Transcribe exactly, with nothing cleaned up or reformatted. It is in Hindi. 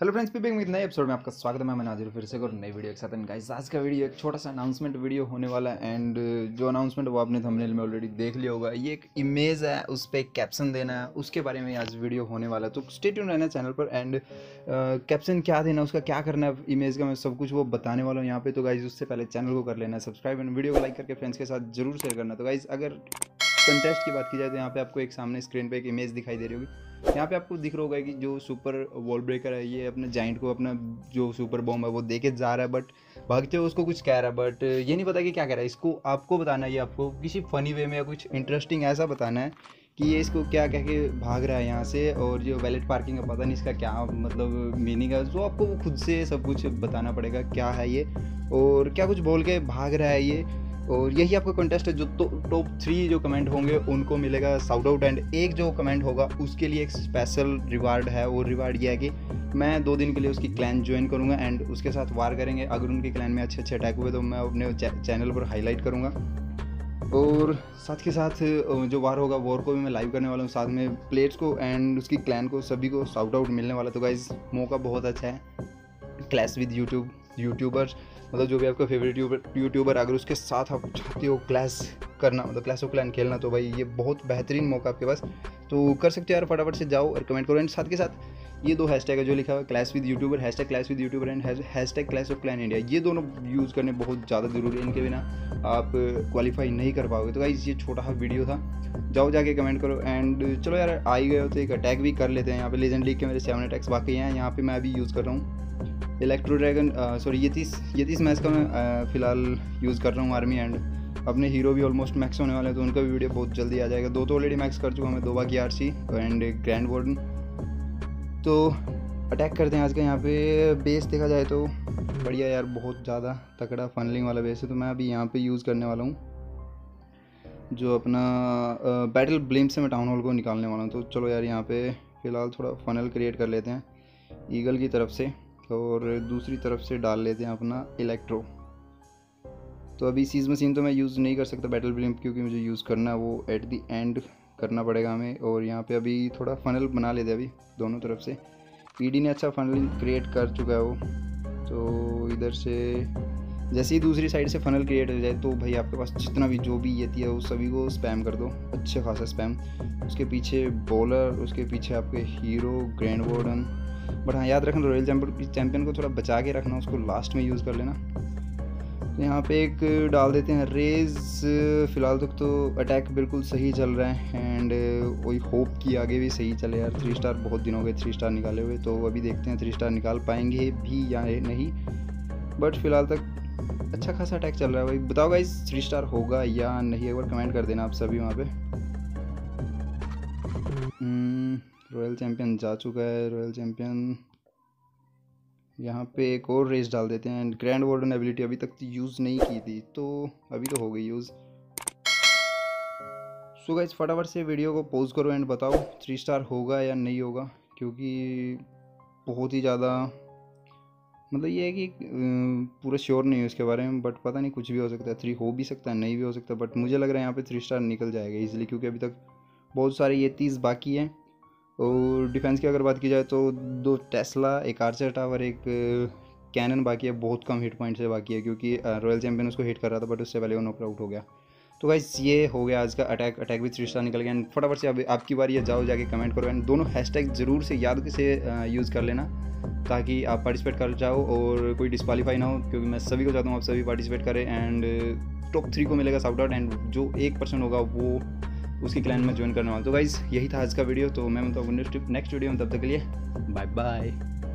हेलो फ्रेंड्स, पीपिंग विद नए एपिसोड में आपका स्वागत है। मैं हाजिर फिर से एक और नई वीडियो के साथ। एंड गाइस, आज का वीडियो एक छोटा सा अनाउंसमेंट वीडियो होने वाला है। एंड जो अनाउंसमेंट वो आपने थंबनेल में ऑलरेडी देख लिया होगा। ये एक इमेज है, उस पर एक कैप्शन देना है, उसके बारे में आज वीडियो होने वाला है। तो स्टे ट्यून रहना चैनल पर। एंड कैप्शन क्या देना, उसका क्या करना है, इमेज का मैं सब कुछ वो बताने वाला हूँ यहाँ पे। तो गाइस, उससे पहले चैनल को कर लेना सब्सक्राइब एंड वीडियो को लाइक करके फ्रेंड्स के साथ जरूर शेयर करना। तो गाइस, अगर कंटेस्ट की बात की जाए तो यहाँ पे आपको एक सामने स्क्रीन पे एक इमेज दिखाई दे रही होगी। यहाँ पे आपको दिख रहा होगा कि जो सुपर वॉल ब्रेकर है, ये अपने जाइंट को अपना जो सुपर बॉम्ब है वो दे के जा रहा है, बट भागते हुए उसको कुछ कह रहा है, बट ये नहीं पता कि क्या कह रहा है। इसको आपको बताना है, ये आपको किसी फनी वे में या कुछ इंटरेस्टिंग ऐसा बताना है कि ये इसको क्या कह के भाग रहा है यहाँ से। और जो वैलेट पार्किंग है, पता नहीं इसका क्या मतलब मीनिंग है, तो आपको खुद से सब कुछ बताना पड़ेगा क्या है ये और क्या कुछ बोल के भाग रहा है ये। और यही आपका कंटेस्ट है। जो टॉप थ्री जो कमेंट होंगे उनको मिलेगा साउट आउट, एंड एक जो कमेंट होगा उसके लिए एक स्पेशल रिवार्ड है। और रिवार्ड ये है कि मैं दो दिन के लिए उसकी क्लैन ज्वाइन करूंगा एंड उसके साथ वार करेंगे। अगर उनके क्लैन में अच्छे अच्छे अटैक हुए तो मैं अपने चैनल पर हाईलाइट करूंगा। और साथ के साथ जो वार होगा वॉर को भी मैं लाइव करने वाला हूँ, साथ में प्लेयर्स को एंड उसकी क्लैन को सभी को साउट आउट मिलने वाला। तो गाइस, मौका बहुत अच्छा है। क्लैश विद यूट्यूब यूट्यूबर्स, मतलब जो भी आपका फेवरेट यूट्यूबर, अगर उसके साथ आप चाहते हो क्लैश करना, मतलब क्लैश ऑफ क्लैन खेलना, तो भाई ये बहुत बेहतरीन मौका आपके पास। तो कर सकते हो यार, फटाफट से जाओ और कमेंट करो। एंड साथ के साथ ये दो हैशटैग है जो लिखा हुआ है, clash with YouTuber, hashtag clash with YouTuber and hashtag clash of clan India, ये दोनों यूज़ करने बहुत ज़्यादा ज़रूरी है। इनके बिना आप क्वालिफाई नहीं कर पाओगे। तो गाइस, ये छोटा सा वीडियो था, जाओ जाके कमेंट करो। एंड चलो यार, आ ही गए हो तो एक अटैक भी कर लेते हैं। यहाँ पे लेजेंड लीग के मेरे सेवन अटैक्स बाकी हैं। यहाँ पे मैं अभी यूज़ कर रहा हूँ इलेक्ट्रो ड्रैगन, सॉरी ये तीस ये तीस मैच का मैं फ़िलहाल यूज़ कर रहा हूँ आर्मी। एंड अपने हीरो भी ऑलमोस्ट मैक्स होने वाले हैं, तो उनका भी वीडियो बहुत जल्दी आ जाएगा। दो तो ऑलरेडी मैक्स कर चुका हूँ मैं, दो बाकी R C and grand warden. तो अटैक करते हैं आज का। यहाँ पे बेस देखा जाए तो बढ़िया यार, बहुत ज़्यादा तकड़ा फनलिंग वाला बेस है। तो मैं अभी यहाँ पे यूज़ करने वाला हूँ जो अपना बैटल ब्लिम्प से मैं टाउन हॉल को निकालने वाला हूँ। तो चलो यार, यहाँ पे फ़िलहाल थोड़ा फनल क्रिएट कर लेते हैं ईगल की तरफ से, और दूसरी तरफ से डाल लेते हैं अपना इलेक्ट्रो। तो अभी सीज मशीन तो मैं यूज़ नहीं कर सकता बैटल ब्लिम्प, क्योंकि मुझे यूज़ करना है वो एट दी एंड करना पड़ेगा हमें। और यहाँ पे अभी थोड़ा फनल बना लेते हैं अभी दोनों तरफ से। पीडी ने अच्छा फनल क्रिएट कर चुका है वो। तो इधर से जैसे ही दूसरी साइड से फनल क्रिएट हो जाए तो भाई आपके पास जितना भी जो भी ये है वो सभी को स्पैम कर दो, अच्छे खासा स्पैम। उसके पीछे बॉलर, उसके पीछे आपके हीरो, ग्रैंड वार्डन। बट हाँ, याद रखना रॉयल चैम्पियन चैम्पियन को थोड़ा बचा के रखना, उसको लास्ट में यूज़ कर लेना। तो यहाँ पे एक डाल देते हैं रेज। फ़िलहाल तक तो अटैक बिल्कुल सही चल रहा है एंड वही होप कि आगे भी सही चले यार। थ्री स्टार बहुत दिन हो गए थ्री स्टार निकाले हुए, तो अभी देखते हैं थ्री स्टार निकाल पाएंगे भी या नहीं। बट फिलहाल तक अच्छा खासा अटैक चल रहा है भाई। बताओ गाइस, थ्री स्टार होगा या नहीं, एक बार कमेंट कर देना आप सभी वहाँ पे। रॉयल चैम्पियन जा चुका है, रॉयल चैम्पियन। यहाँ पे एक और रेस डाल देते हैं। एंड ग्रैंड वार्डन एबिलिटी अभी तक यूज़ नहीं की थी, तो अभी तो हो गई यूज़। सो गाइस, फटाफट से वीडियो को पॉज करो एंड बताओ थ्री स्टार होगा या नहीं होगा, क्योंकि बहुत ही ज़्यादा मतलब ये है कि पूरा श्योर नहीं है उसके बारे में। बट पता नहीं, कुछ भी हो सकता है, थ्री हो भी सकता है, नहीं भी हो सकता। बट मुझे लग रहा है यहाँ पे थ्री स्टार निकल जाएगा ईजिली, क्योंकि अभी तक बहुत सारे ये तीस बाकी हैं। और डिफेंस की अगर बात की जाए तो दो टेस्ला, एक आर्चर टावर, एक कैनन बाकी है। बहुत कम हिट पॉइंट से बाकी है, क्योंकि रॉयल चैम्पियन उसको हिट कर रहा था बट उससे पहले वो नॉक आउट हो गया। तो गाइस, ये हो गया आज का अटैक। अटैक भी थ्री स्टार निकल गया। एंड फटाफट से अब आपकी बारी है, जाओ जाके कमेंट करो। एंड दोनों हैशटैग ज़रूर से याद से यूज़ कर लेना, ताकि आप पार्टिसिपेट कर जाओ और कोई डिस्क्वालीफाई ना हो, क्योंकि मैं सभी को चाहता हूँ आप सभी पार्टिसिपेट करें। एंड टॉप थ्री को मिलेगा साउट आउट, एंड जो एक पर्सन होगा वो उसकी क्लैन में ज्वाइन करने वाला। तो गाइस, यही था आज का वीडियो। तो मैं मतलब नेक्स्ट नेक्स्ट वीडियो में, तब तक के लिए बाय बाय।